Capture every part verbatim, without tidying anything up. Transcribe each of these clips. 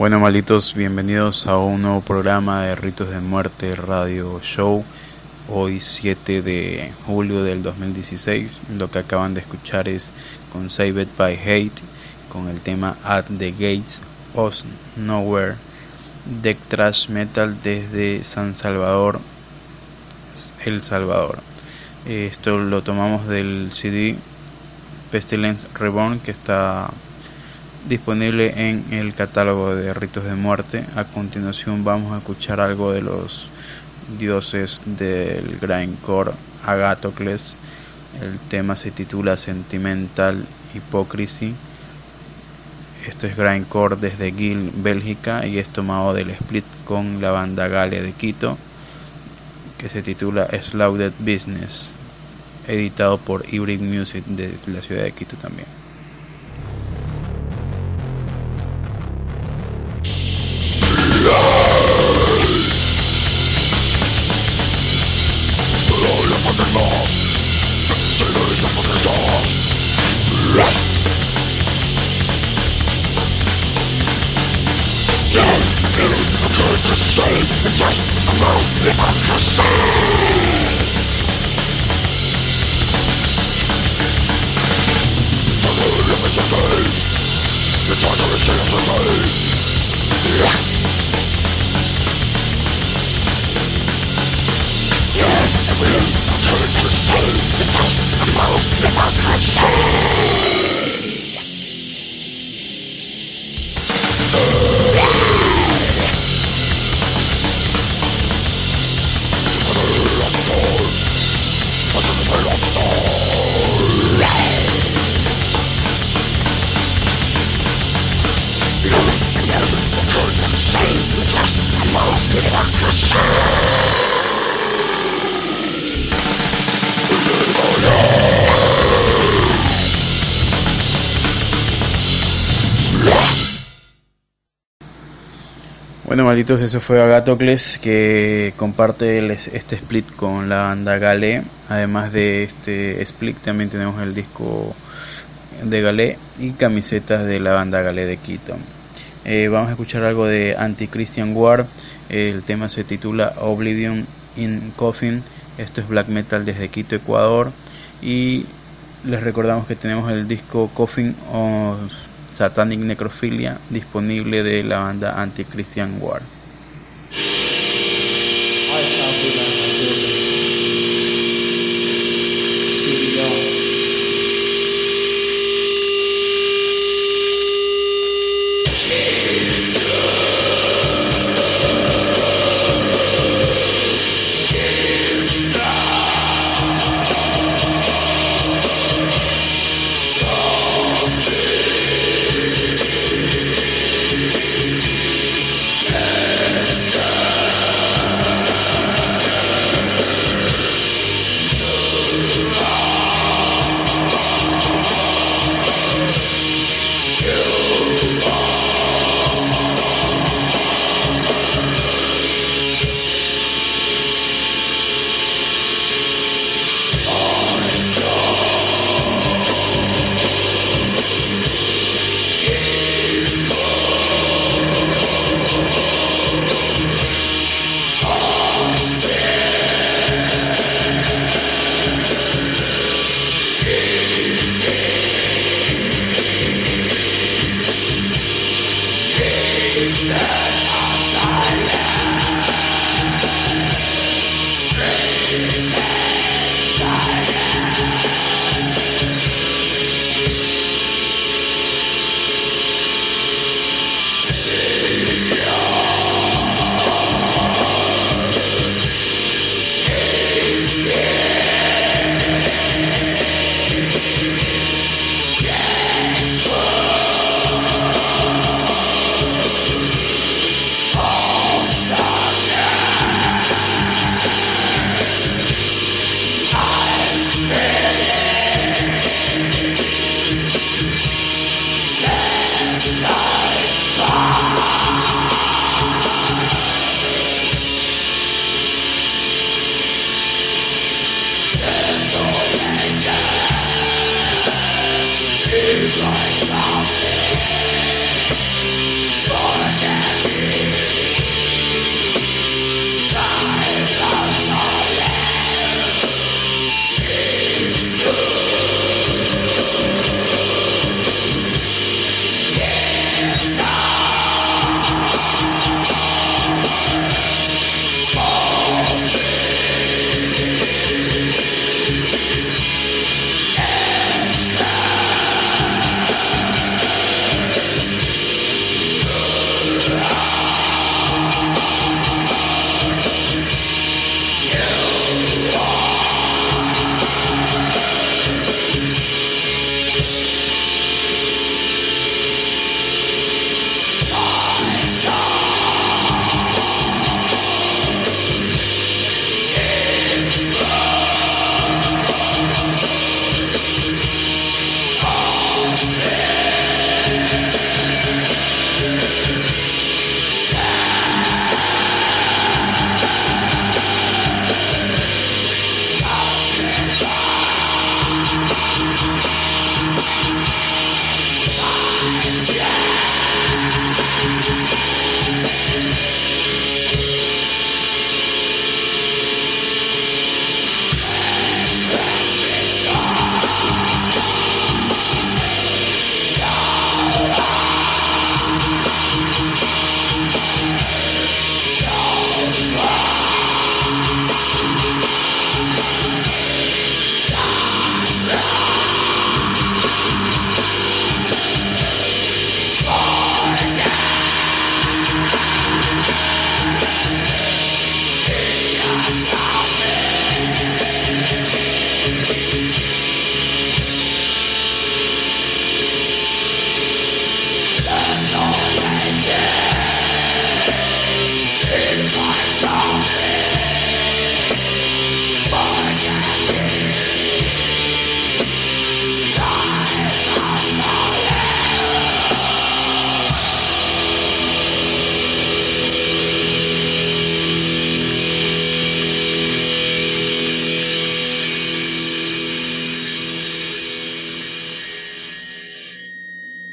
Bueno, malditos, bienvenidos a un nuevo programa de Ritos de Muerte Radio Show. Hoy siete de julio del dos mil dieciséis. Lo que acaban de escuchar es Conceived by Hate con el tema At the Gates of Nowhere, de thrash metal desde San Salvador, El Salvador. Esto lo tomamos del C D Pestilence Reborn, que está disponible en el catálogo de Ritos de Muerte. A continuación vamos a escuchar algo de los dioses del grindcore, Agathocles. El tema se titula Sentimental Hypocrisy. Este es grindcore desde Gil, Bélgica, y es tomado del split con la banda Gale de Quito, que se titula Slaughtered Business, editado por Hybrid Music de la ciudad de Quito también. Bueno, malditos, eso fue Agathocles, que comparte el, este split con la banda Gale. Además de este split también tenemos el disco de Gale y camisetas de la banda Gale de Quito. Eh, vamos a escuchar algo de Anti-Christian War. El tema se titula Oblivion in Coffin. Esto es black metal desde Quito, Ecuador. Y les recordamos que tenemos el disco Coffin of Satanic Necrophilia disponible de la banda Anti-Christian War. Like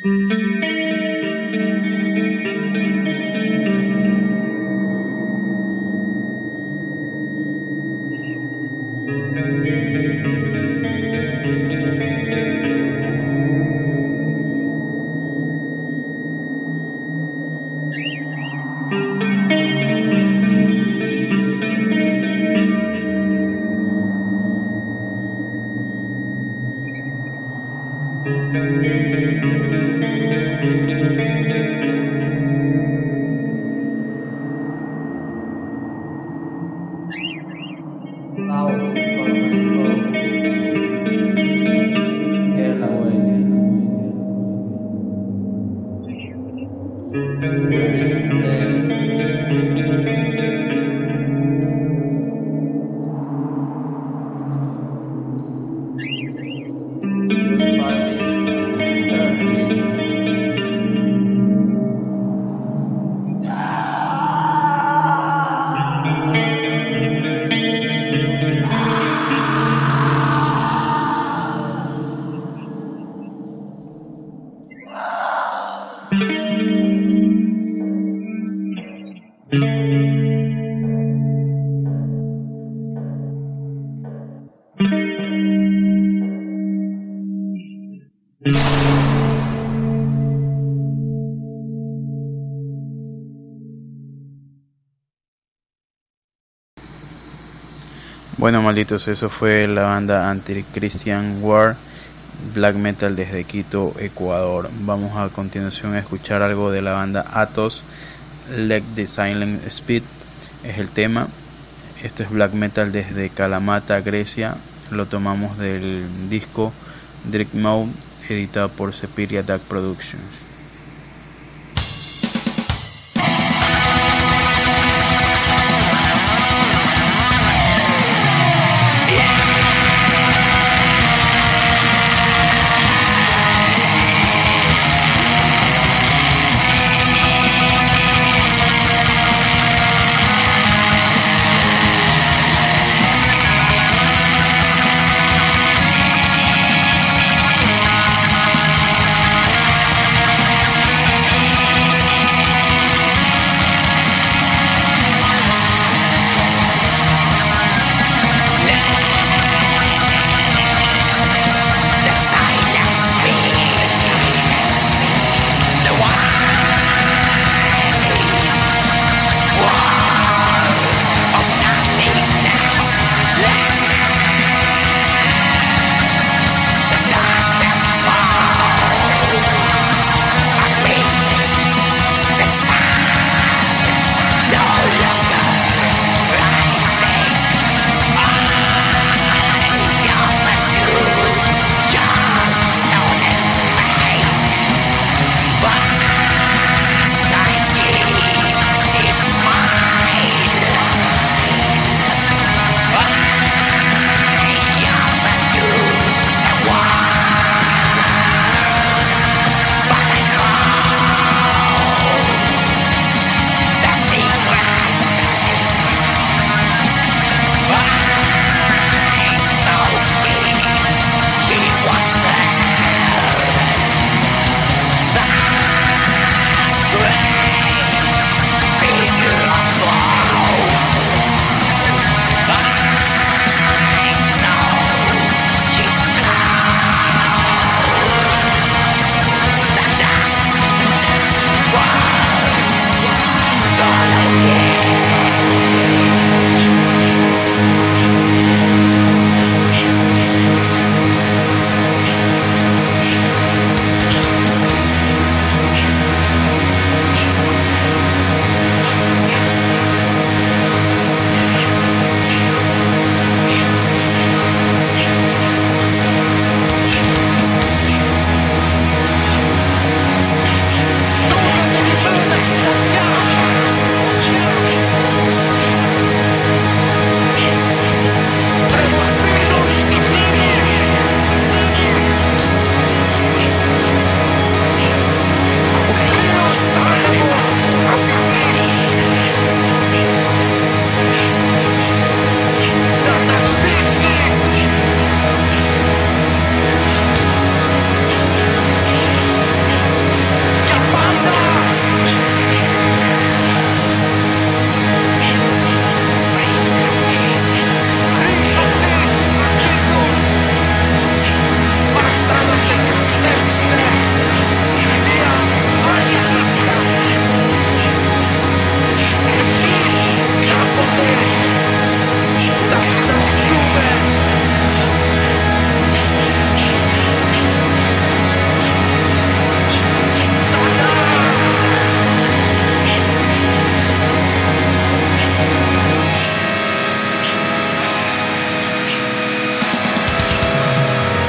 Bueno, malditos, eso fue la banda Anti-Christian War, black metal desde Quito, Ecuador. Vamos a continuación a escuchar algo de la banda Athos, Let the Silent Speed es el tema. Esto es black metal desde Kalamata, Grecia. Lo tomamos del disco Dread Mode, editado por Sepiria Dark Productions. We'll be right back.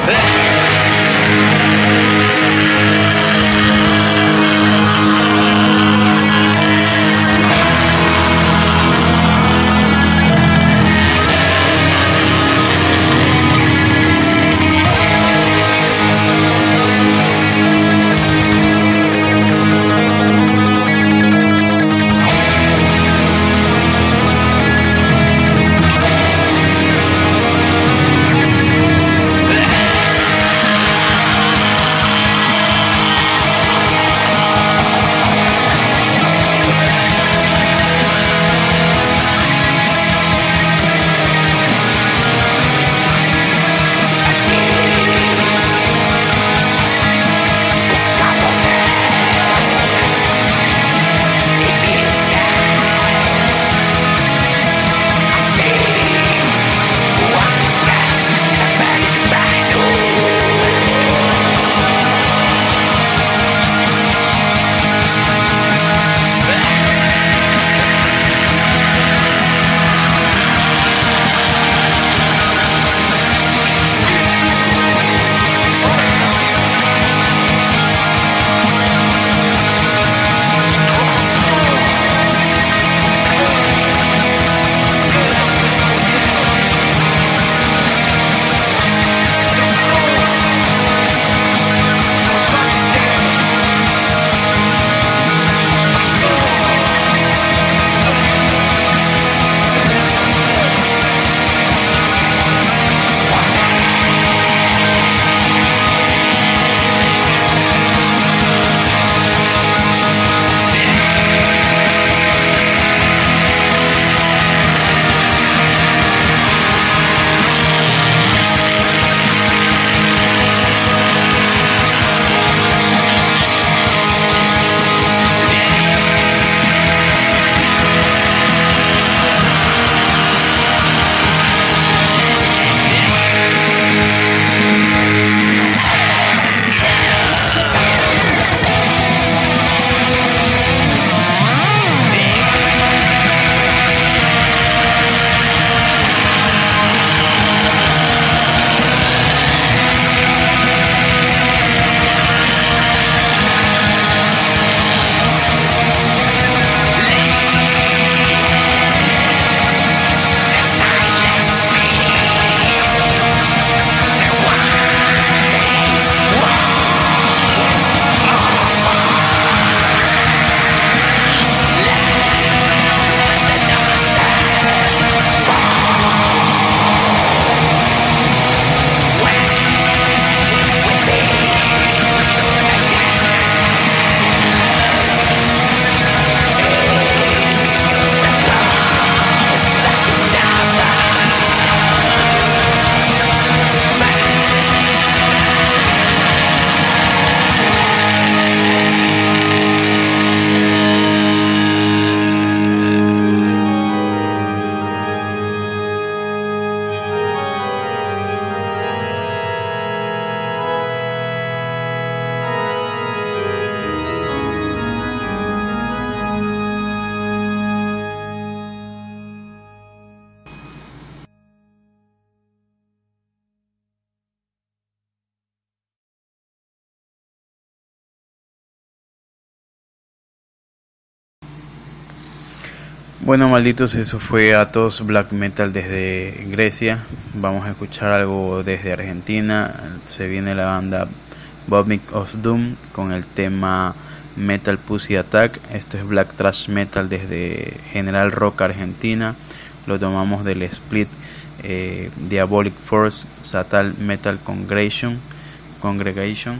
Bueno, malditos, eso fue Athos Black Metal desde Grecia. Vamos a escuchar algo desde Argentina. Se viene la banda Vomit of Doom con el tema Metal Pussy Attack. Esto es Black Thrash Metal desde General Rock Argentina. Lo tomamos del split eh, Diabolic Force Satal Metal Congregation, Congregation,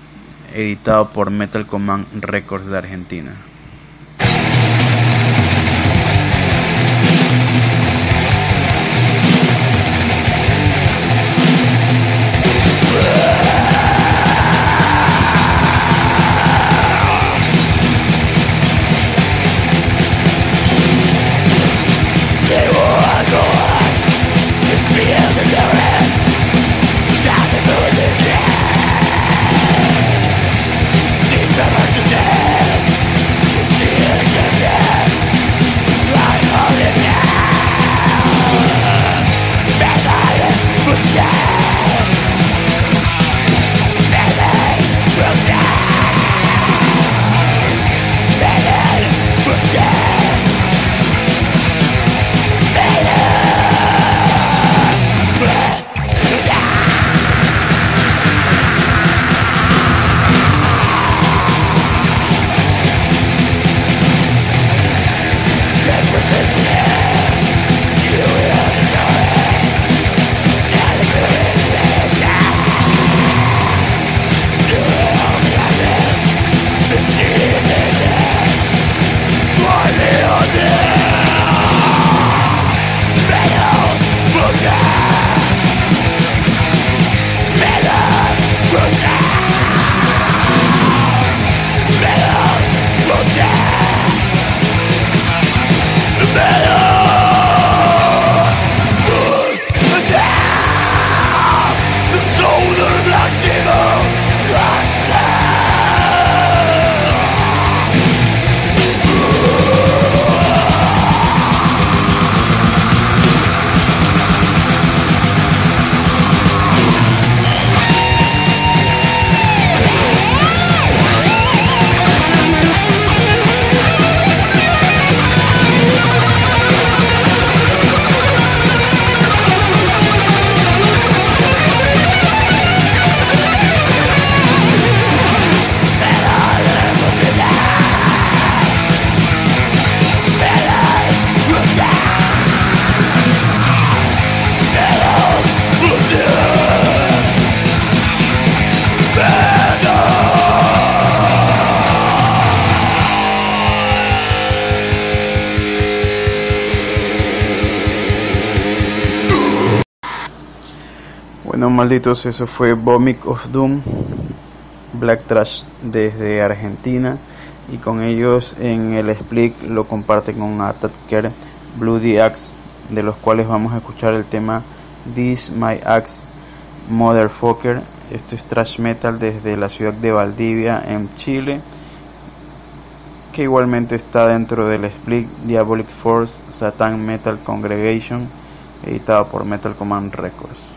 editado por Metal Command Records de Argentina. Deep Bueno, malditos, eso fue Vomit of Doom, Black Trash desde Argentina, y con ellos en el split lo comparten con Attacker, Bloody Axe, de los cuales vamos a escuchar el tema This My Axe Motherfucker. Esto es thrash metal desde la ciudad de Valdivia en Chile, que igualmente está dentro del split Diabolic Force Satan Metal Congregation, editado por Metal Command Records.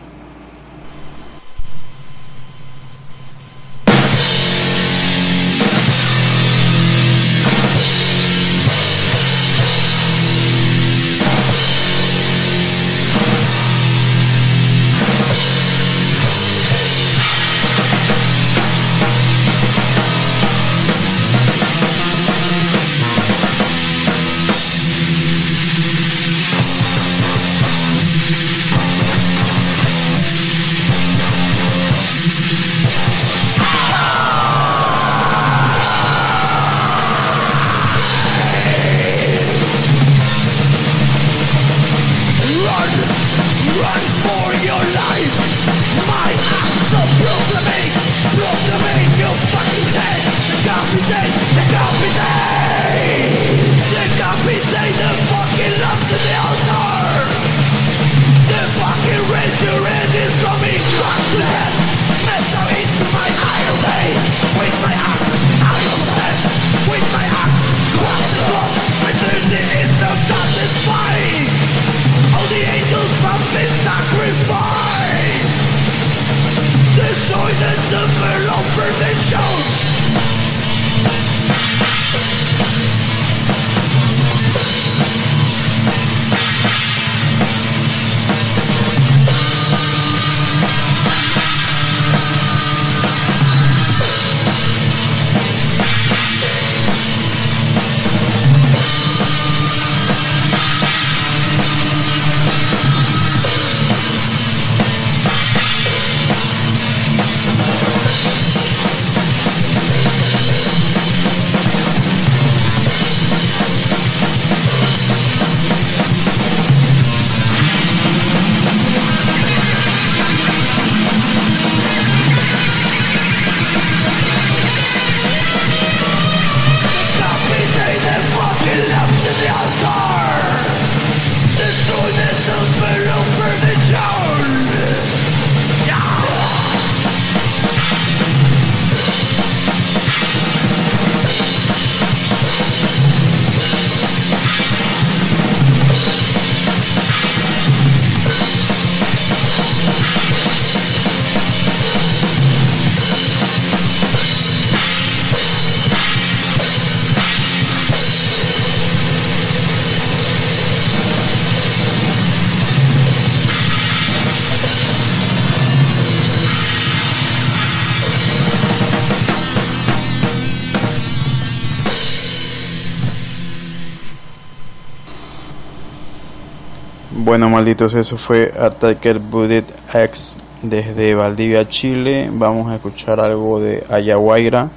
Bueno, malditos, eso fue Attacker Bloody Axe desde Valdivia, Chile. Vamos a escuchar algo de Ayahuayra.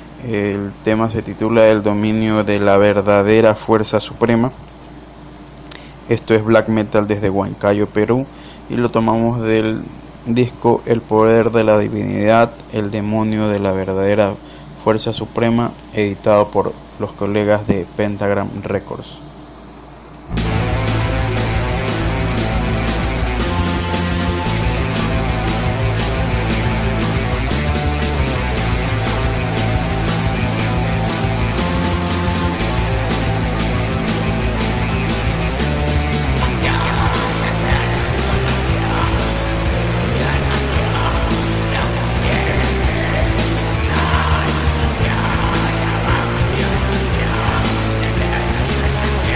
El tema se titula El dominio de la verdadera fuerza suprema. Esto es black metal desde Huancayo, Perú, y lo tomamos del disco El poder de la divinidad, el demonio de la verdadera fuerza suprema, editado por los colegas de Pentagram Records. Yeah.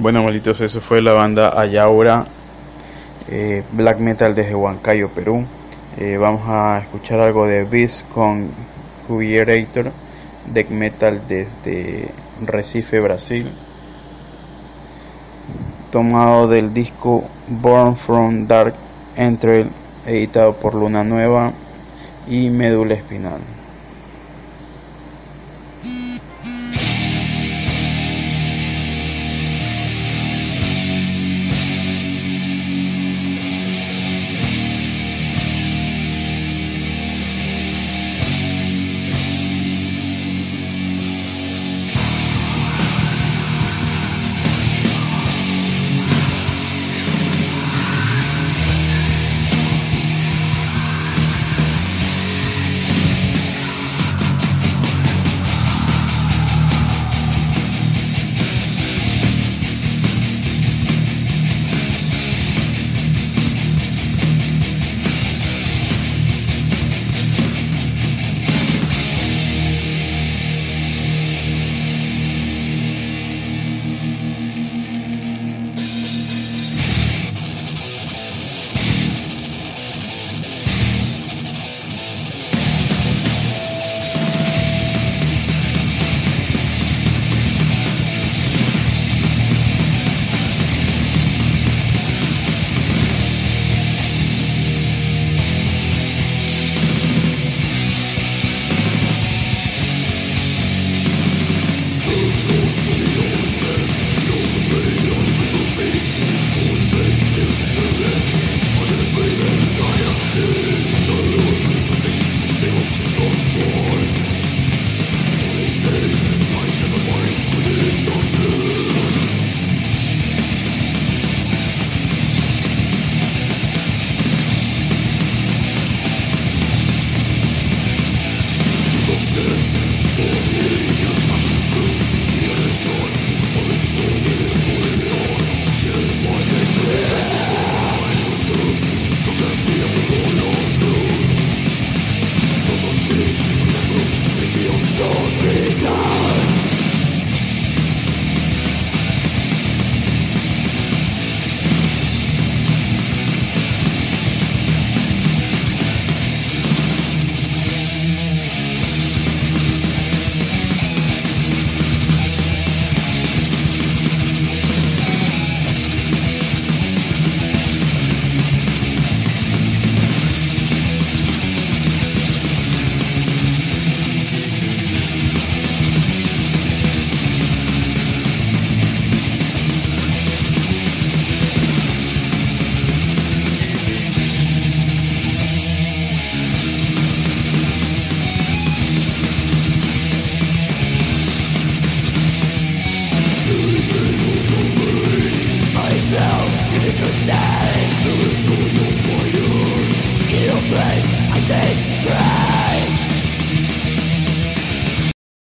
Bueno, malitos, eso fue la banda Ayaura, eh, black metal desde Huancayo, Perú. Eh, vamos a escuchar algo de Beast con Jubierator, death metal desde Recife, Brasil, tomado del disco Born from Dark Entry, editado por Luna Nueva y Médula Espinal. Face, I taste scratch.